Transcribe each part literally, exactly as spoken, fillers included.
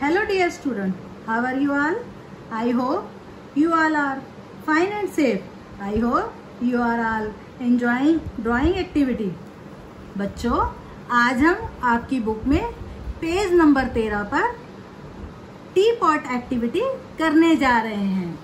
Hello dear student, how are you all? I hope you all are fine and safe. I hope you are all enjoying drawing activity. बच्चों, आज हम आपकी book में page number तेरह पर T pot activity करने जा रहे हैं।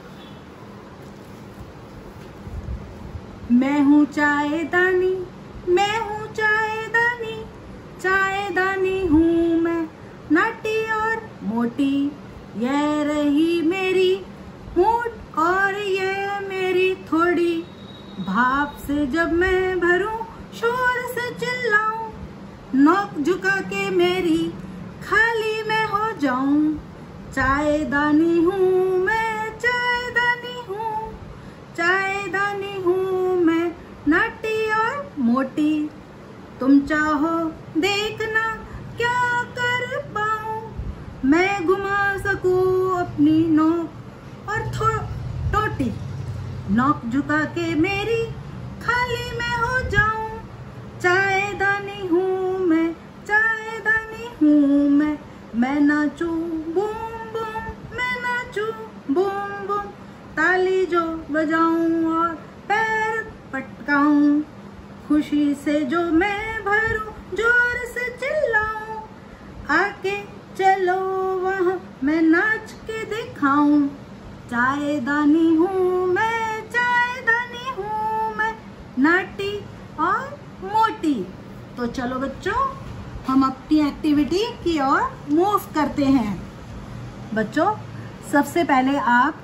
मैं हूँ चायदानी, मैं हूँ चायदानी, चायदानी हूँ मैं, नाटी और मोटी, यह रही मेरी मूठ और यह मेरी थोड़ी, भाप से जब मैं भरूं शोर से चिल्लाऊं, नोक झुका के मेरी खाली मैं हो जाऊं, चायदानी हूँ मैं, चायदानी हूँ, चायदानी हूँ मैं, नाटी और मोटी, तुम चाहो देखना क्या कर पाऊं, मैं घुमा सकूं अपनी नोक और थो टोटी, नोक झुका के मेरी खाली मैं हो जाऊं, चायदानी हूँ मैं, चायदानी हूँ मैं, मैं नाचूं बूम बूम, मैं नाचूं बूम बूम, ताली जो बजाऊं और पैर पटकाऊं, खुशी से जो मैं भरूं जोर से चिल्लाऊं, आके चलो वहाँ मैं नाच के दिखाऊं, चायदानी हूँ मैं, चायदानी हूँ मैं, नाटी और मोटी। तो चलो बच्चों, हम अपनी एक्टिविटी की ओर मूव करते हैं। बच्चों, सबसे पहले आप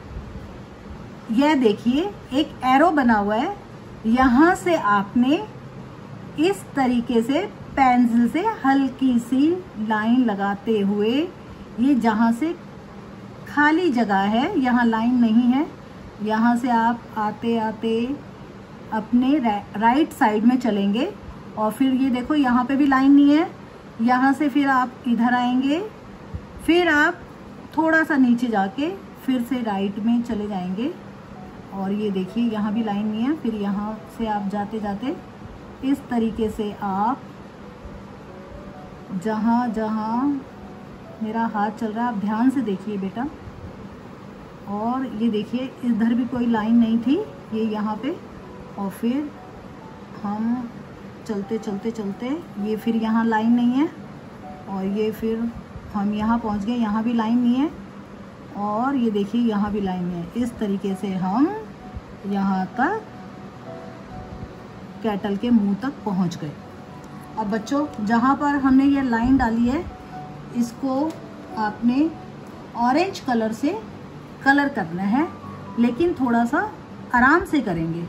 यह देखिए, एक एरो बना हुआ है, यहाँ से आपने इस तरीके से पेंसिल से हल्की सी लाइन लगाते हुए, ये जहाँ से खाली जगह है यहाँ लाइन नहीं है, यहाँ से आप आते आते अपने राइट साइड में चलेंगे और फिर ये देखो यहाँ पे भी लाइन नहीं है, यहाँ से फिर आप इधर आएंगे, फिर आप थोड़ा सा नीचे जाके फिर से राइट में चले जाएंगे और ये देखिए यहाँ भी लाइन नहीं है, फिर यहाँ से आप जाते जाते इस तरीके से आप जहाँ जहाँ मेरा हाथ चल रहा है आप ध्यान से देखिए बेटा, और ये देखिए इधर भी कोई लाइन नहीं थी, ये यहाँ पे, और फिर हम चलते चलते चलते ये फिर यहाँ लाइन नहीं है और ये फिर हम यहाँ पहुँच गए, यहाँ भी लाइन नहीं है और ये देखिए यहाँ भी लाइन नहीं है। इस तरीके से हम यहाँ तक कैटल के मुंह तक पहुँच गए। अब बच्चों, जहाँ पर हमने ये लाइन डाली है इसको आपने ऑरेंज कलर से कलर करना है, लेकिन थोड़ा सा आराम से करेंगे।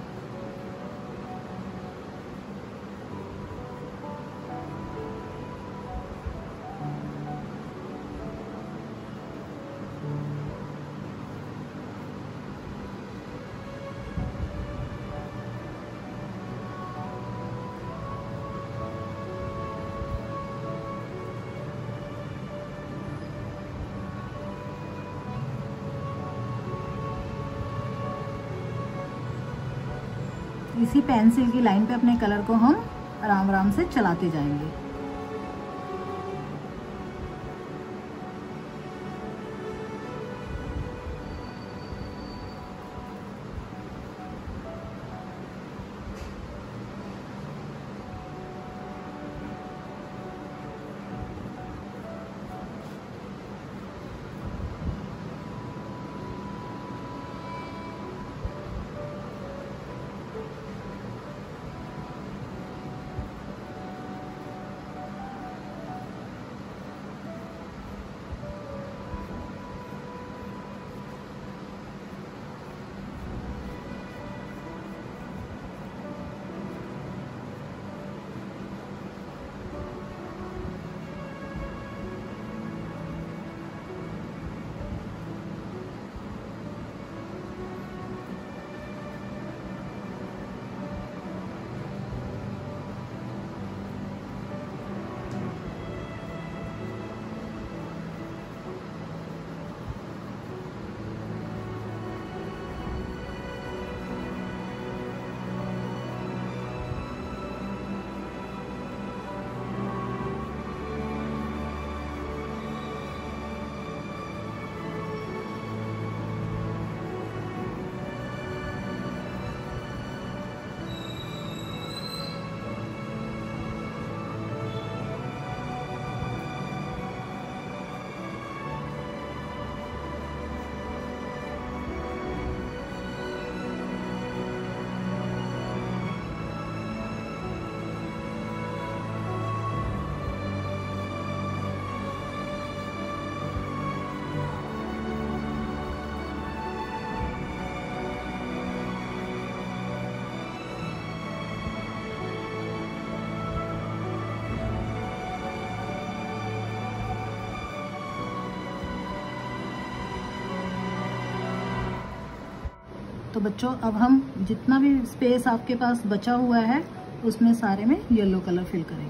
इसी पेंसिल की लाइन पे अपने कलर को हम आराम आराम से चलाते जाएंगे। तो बच्चों अब हम जितना भी स्पेस आपके पास बचा हुआ है उसमें सारे में येलो कलर फिल करेंगे।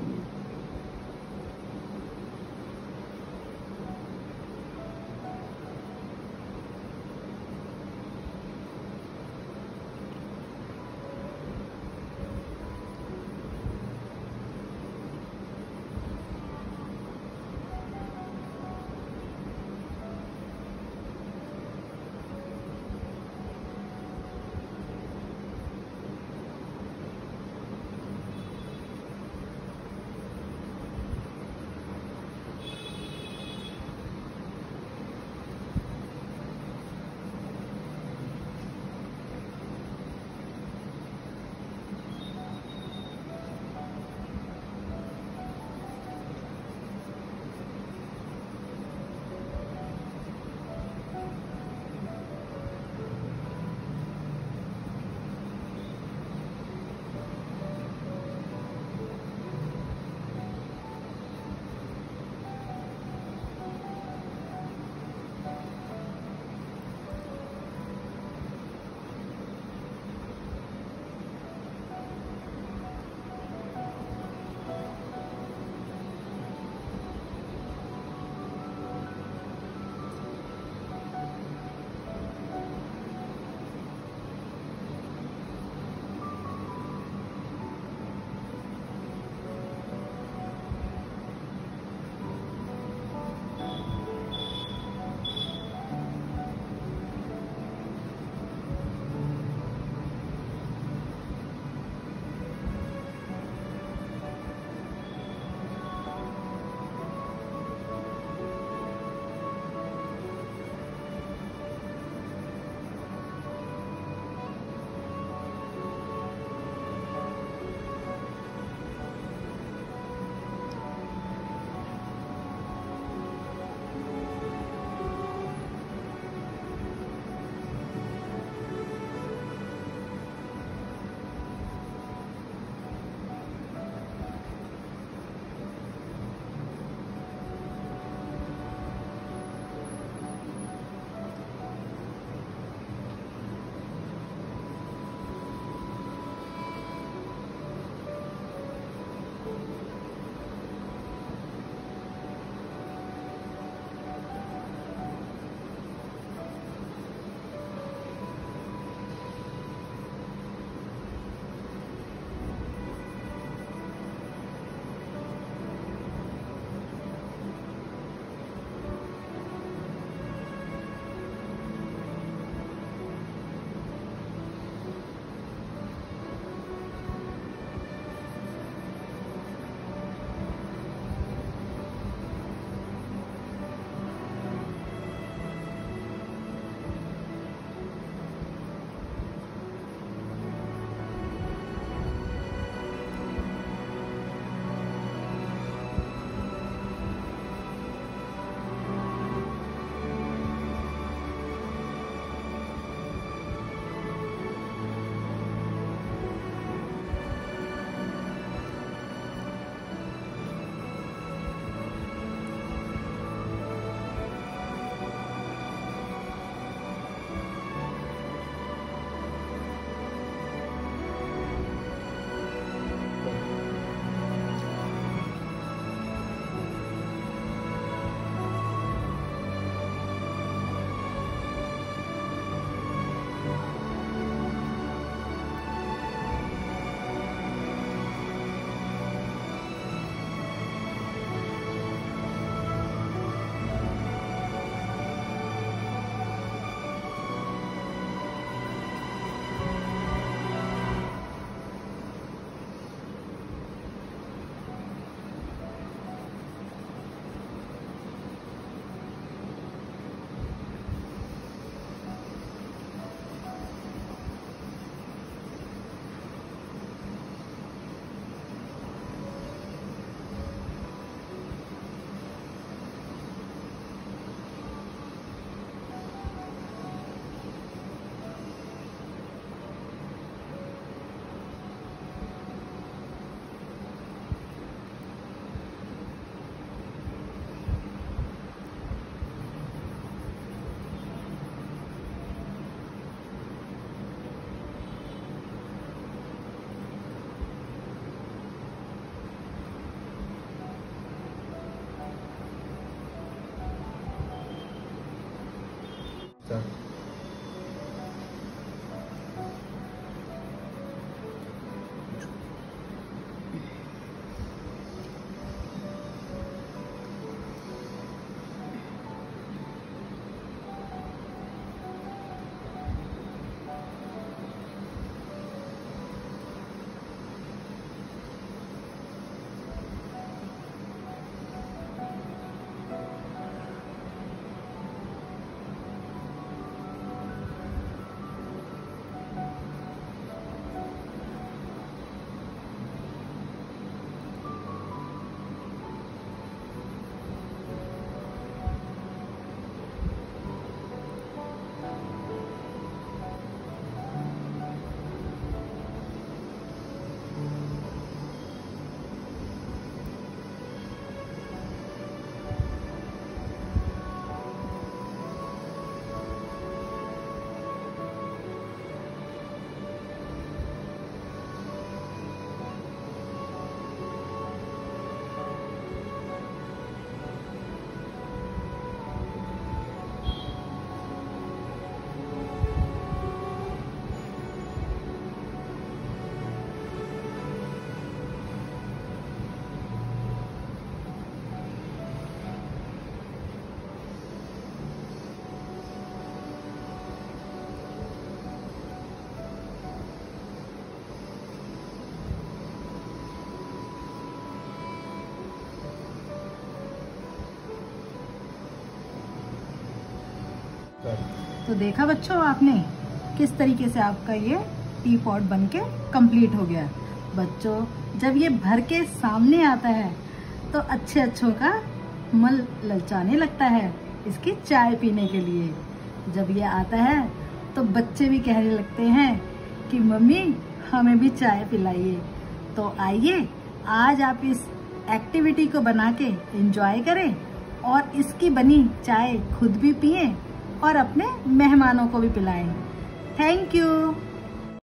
तो देखा बच्चों आपने किस तरीके से आपका ये टी पॉट बन के कम्प्लीट हो गया। बच्चों जब ये भर के सामने आता है तो अच्छे अच्छों का मन ललचाने लगता है इसकी चाय पीने के लिए। जब ये आता है तो बच्चे भी कहने लगते हैं कि मम्मी हमें भी चाय पिलाइए। तो आइए आज आप इस एक्टिविटी को बना के एंजॉय करें और इसकी बनी चाय खुद भी पिएं और अपने मेहमानों को भी पिलाएं। Thank you.